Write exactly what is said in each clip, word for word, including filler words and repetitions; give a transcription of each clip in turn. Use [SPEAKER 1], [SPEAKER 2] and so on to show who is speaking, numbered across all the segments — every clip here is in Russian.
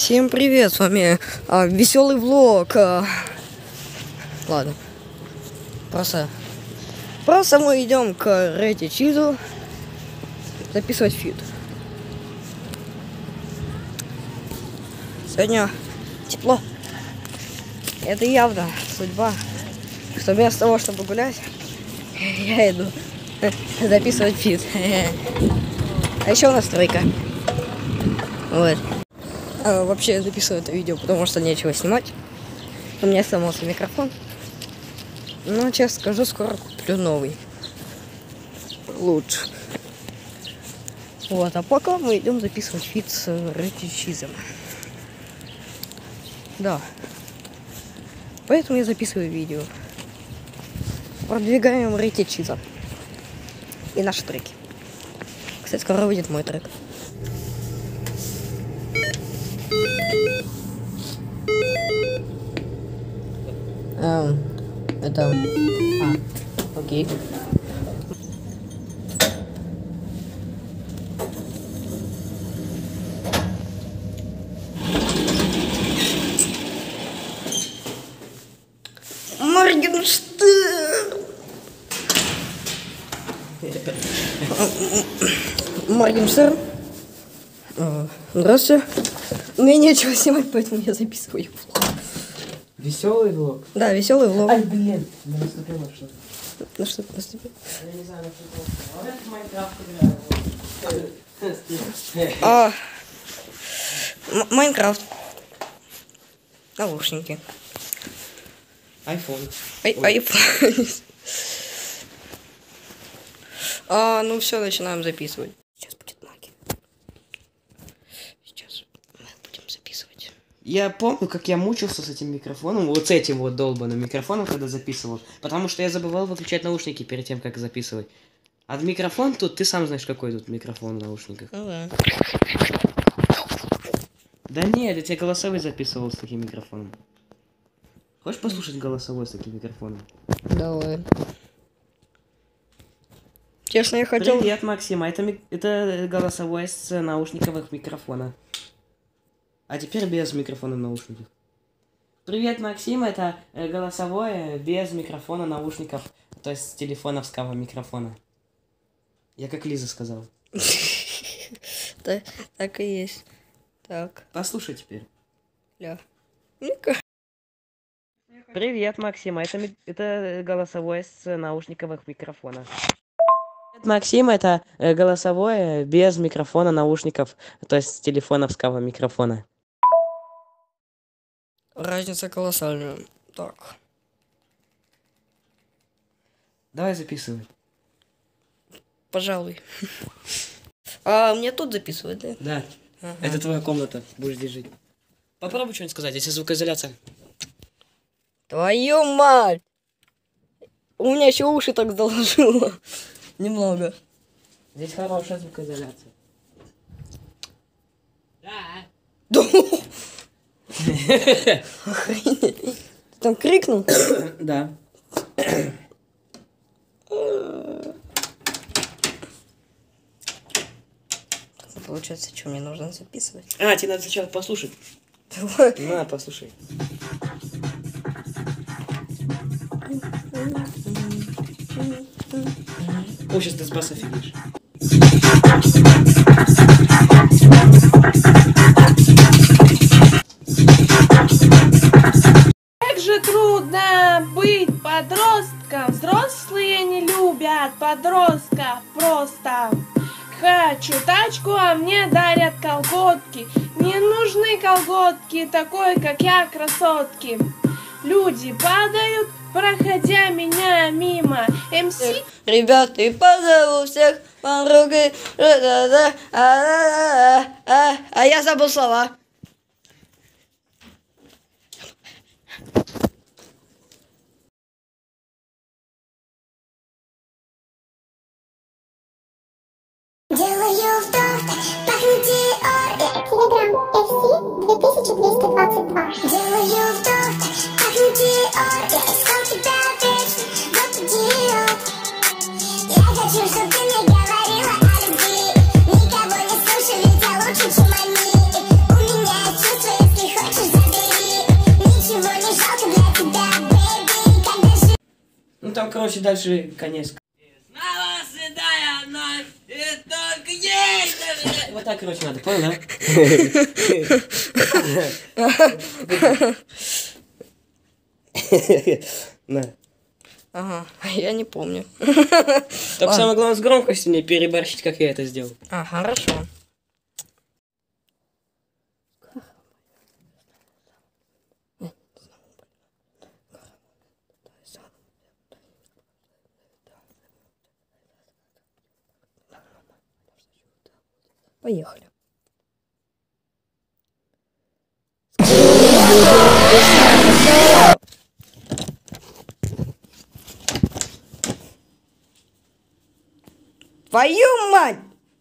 [SPEAKER 1] Всем привет, с вами а, веселый влог. А, ладно, просто, просто мы идем к Рети Чизу записывать фит. Сегодня тепло. Это явно судьба, что вместо того, чтобы гулять, я иду записывать фит. А еще у нас тройка. Вот. А, вообще я записываю это видео, потому что нечего снимать. У меня сломался микрофон. Но, честно скажу, скоро куплю новый. Лучше. Вот, а пока мы идем записывать фит с Рети Чизом. Да. Поэтому я записываю видео. Продвигаем Рети Чиза. И наши треки. Кстати, скоро выйдет мой трек. Um, это... А, окей. Моргенштерн! Моргенштерн? Здравствуйте. Мне нечего снимать, поэтому я записываю влог.
[SPEAKER 2] Веселый влог?
[SPEAKER 1] Да, веселый влог.
[SPEAKER 2] Ай, блин, я наступил на что-то.
[SPEAKER 1] На что ты наступил?
[SPEAKER 2] Я не знаю, на что-то. А я в Майнкрафт играю.
[SPEAKER 1] А, Майнкрафт. Наушники.
[SPEAKER 2] Айфон.
[SPEAKER 1] Айфон. А, ну все, начинаем записывать. Сейчас будет магия. Сейчас мы будем записывать.
[SPEAKER 2] Я помню, как я мучился с этим микрофоном, вот с этим вот долбаным микрофоном, когда записывал, потому что я забывал выключать наушники перед тем, как записывать. А микрофон тут, ты сам знаешь, какой тут микрофон в наушниках.
[SPEAKER 1] Ну да.
[SPEAKER 2] Да нет, я тебе голосовой записывал с таким микрофоном. Хочешь послушать голосовой с таким микрофоном?
[SPEAKER 1] Давай. Честно, я хотел...
[SPEAKER 2] Привет, Максим, это, ми... это голосовой с наушниковых микрофона. А теперь без микрофона в наушниках. Привет, Максим, это голосовое без микрофона наушников, то есть с телефоновского микрофона. Я как Лиза сказал.
[SPEAKER 1] Так и есть. Так.
[SPEAKER 2] Послушай теперь.
[SPEAKER 1] Ля.
[SPEAKER 2] Привет, Максим, это, ми... это голосовое с наушниковых микрофона. Привет, Максим, это голосовое без микрофона наушников, то есть с телефоновского микрофона.
[SPEAKER 1] Разница колоссальная. Так.
[SPEAKER 2] Давай записывай.
[SPEAKER 1] Пожалуй. А мне тут записывать, да?
[SPEAKER 2] Да.
[SPEAKER 1] Ага.
[SPEAKER 2] Это твоя комната. Будешь здесь жить. Попробуй что-нибудь сказать, если звукоизоляция.
[SPEAKER 1] Твою мать! У меня еще уши так заложило. Немного.
[SPEAKER 2] Здесь хорошая звукоизоляция. Да.
[SPEAKER 1] Охренеть. Ты там крикнул?
[SPEAKER 2] Да.
[SPEAKER 1] Получается, что мне нужно записывать?
[SPEAKER 2] А, тебе надо сначала послушать.
[SPEAKER 1] Давай.
[SPEAKER 2] На, послушай. О, сейчас ты с баса офигеешь.
[SPEAKER 3] Как же трудно быть подростком. Взрослые не любят подростков просто. Хочу тачку, а мне дарят колготки. Не нужны колготки, такой как я, красотки. Люди падают, проходя меня мимо. МС...
[SPEAKER 1] Ребята, и позову всех подругой. А я забыл слова.
[SPEAKER 4] Делаю вдох, пахнет Диор. Телеграм эф си две тысячи двести двадцать два. Делаю вдох, пахнет Диор. Я искал тебя вечно, вот Диор. Я хочу, чтобы ты мне говорила о любви. Никого не слушай, ведь я лучше, чем они. У меня чувства.
[SPEAKER 2] там, короче, дальше конец. Вот так, короче, надо, понял, да? На.
[SPEAKER 1] Ага, я не помню.
[SPEAKER 2] Только самое главное с громкостью не переборщить, как я это сделал.
[SPEAKER 1] А, хорошо. Поехали. Твою мать!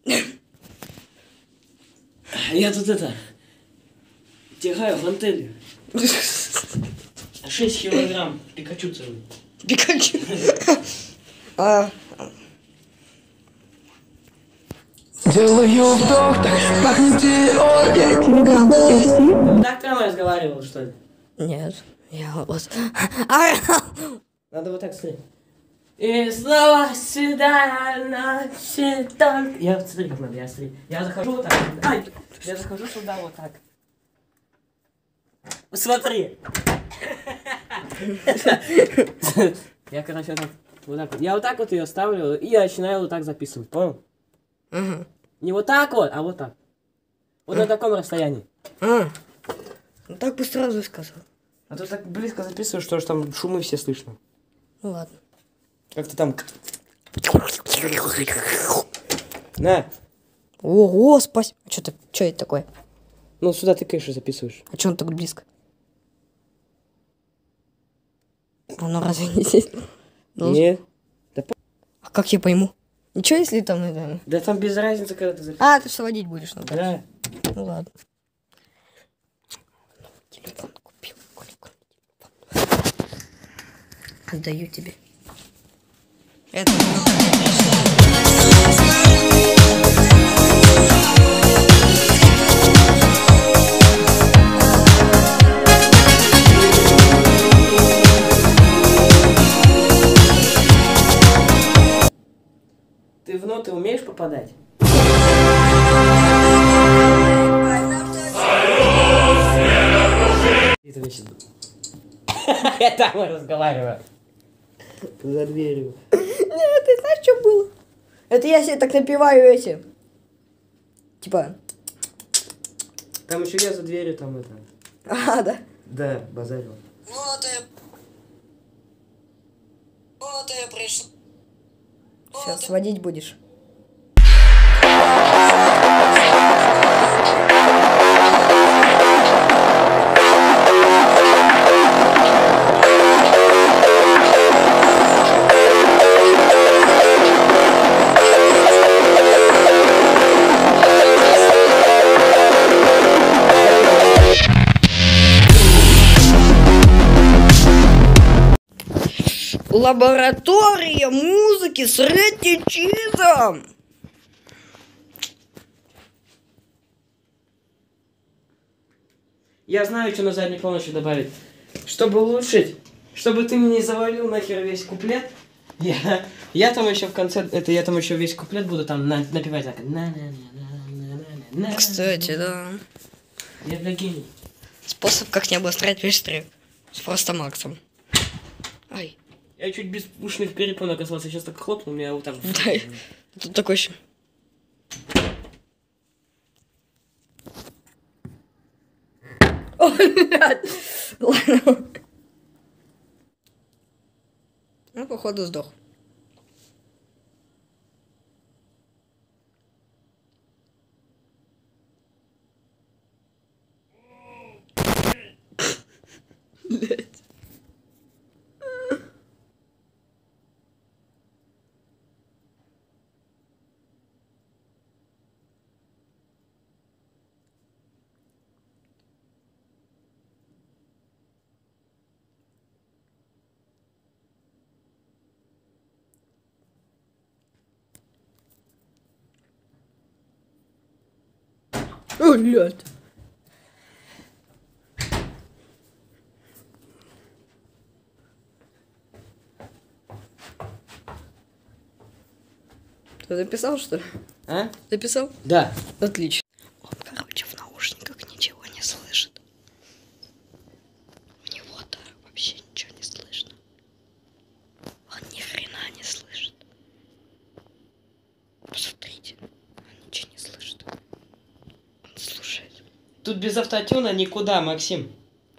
[SPEAKER 2] Я тут это... Тягаю гантели. шесть килограмм. Пикачу целый.
[SPEAKER 1] Пикачу. А,
[SPEAKER 5] Делаю вдох, так пахнет Диор.
[SPEAKER 2] Так прямо разговаривал, что ли?
[SPEAKER 1] нет, я вас...
[SPEAKER 2] Надо вот так смотреть. И снова сюда, ночи только... Я смотри, как надо, я смотри. Я захожу вот так. Ай! Я захожу сюда вот так. Смотри. Я, короче, вот так, вот так вот. Я вот так вот ее ставлю и я начинаю вот так записывать, понял?
[SPEAKER 1] Угу.
[SPEAKER 2] Не вот так вот, а вот так. Вот на таком расстоянии.
[SPEAKER 1] А, ну так бы сразу сказал.
[SPEAKER 2] А то так близко записываешь, что ж там шумы все слышно.
[SPEAKER 1] Ну ладно.
[SPEAKER 2] Как-то там... На.
[SPEAKER 1] Ого, спасибо. А что ты, что это такое?
[SPEAKER 2] Ну сюда ты, конечно, записываешь.
[SPEAKER 1] А что он так близко? А ну разве не здесь? Ну,
[SPEAKER 2] Нет. Да, по-
[SPEAKER 1] а как я пойму? Ничего, если там это...
[SPEAKER 2] да там без разницы, когда ты записываешь.
[SPEAKER 1] А, ты что водить будешь? Ну,
[SPEAKER 2] Да.
[SPEAKER 1] ну ладно. Телефон купил. Коля, телефон. Отдаю тебе. Это...
[SPEAKER 2] Ты в ноты умеешь попадать? Я там разговариваю. За дверью.
[SPEAKER 1] Нет, ты знаешь, что было? Это я себе так напиваю эти. Типа...
[SPEAKER 2] Там еще я за дверью, там это.
[SPEAKER 1] А, да?
[SPEAKER 2] Да, базарил.
[SPEAKER 1] Вот и... Вот и пришел. Сейчас водить будешь. Лаборатория музыки с Ретти Чизом.
[SPEAKER 2] Я знаю, что на задней план еще добавить. Чтобы улучшить, чтобы ты мне не завалил нахер весь куплет, я, я там еще в конце, это я там еще весь куплет буду там на, напевать так. На-на-на-на-на-на-на-на.
[SPEAKER 1] Кстати, да.
[SPEAKER 2] Я для гений.
[SPEAKER 1] Способ, как не обострять весь трек. С просто Максом. Ай.
[SPEAKER 2] Я чуть без ушных перепонок оказался, сейчас так хлопнул, меня вот так...
[SPEAKER 1] Дай. Тут такой еще. О, блядь. Ладно. Ну, походу, сдох. Блядь. О, блядь. Ты записал, что ли?
[SPEAKER 2] А?
[SPEAKER 1] Записал?
[SPEAKER 2] Да.
[SPEAKER 1] Отлично. Он, короче, в наушниках ничего не слышит. У него-то вообще ничего не слышно. Он ни хрена не слышит. Посмотрите, он ничего не слышит. Он слушает.
[SPEAKER 2] Тут без автотюна никуда, Максим.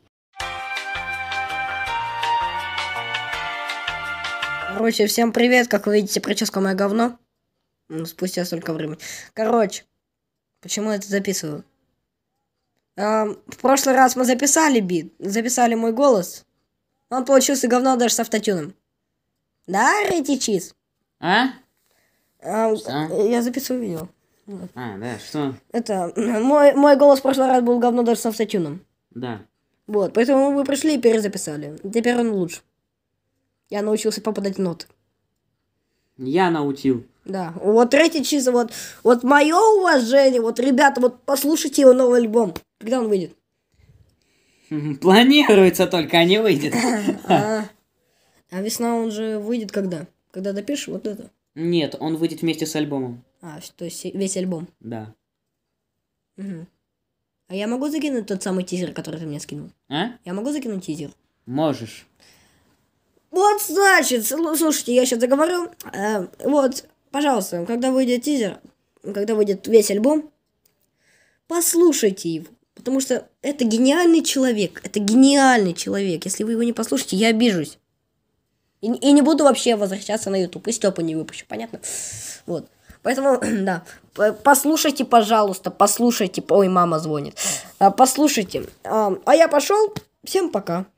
[SPEAKER 1] Короче, всем привет. Как вы видите, прическа моя говно. Ну, спустя столько времени. Короче, почему я это записываю? А, в прошлый раз мы записали бит, записали мой голос. Он получился говно даже с автотюном. Да, Рэти Чиз?
[SPEAKER 2] А?
[SPEAKER 1] А,
[SPEAKER 2] Что?
[SPEAKER 1] я записываю видео.
[SPEAKER 2] А, да, что?
[SPEAKER 1] Это, мой, мой голос в прошлый раз был говно даже с автотюном.
[SPEAKER 2] Да.
[SPEAKER 1] Вот, поэтому мы пришли и перезаписали. Теперь он лучше. Я научился попадать в ноты.
[SPEAKER 2] Я научил.
[SPEAKER 1] Да, вот Рэти Чиз, вот, вот мое уважение, вот, ребята, вот послушайте его новый альбом. Когда он выйдет?
[SPEAKER 2] Планируется только, а не выйдет.
[SPEAKER 1] А, а весна он же выйдет когда? Когда допишешь вот это?
[SPEAKER 2] Нет, он выйдет вместе с альбомом.
[SPEAKER 1] А, то есть весь альбом.
[SPEAKER 2] Да.
[SPEAKER 1] Угу. А я могу закинуть тот самый тизер, который ты мне скинул?
[SPEAKER 2] А?
[SPEAKER 1] Я могу закинуть тизер?
[SPEAKER 2] Можешь.
[SPEAKER 1] Вот, значит, слушайте, я сейчас заговорю. Э, вот, пожалуйста, когда выйдет тизер, когда выйдет весь альбом, послушайте его. Потому что это гениальный человек. Это гениальный человек. Если вы его не послушаете, я обижусь. И, и не буду вообще возвращаться на YouTube. И Степу не выпущу, понятно? Вот. Поэтому, да, послушайте, пожалуйста, послушайте. Ой, мама звонит. Послушайте. А я пошел. Всем пока.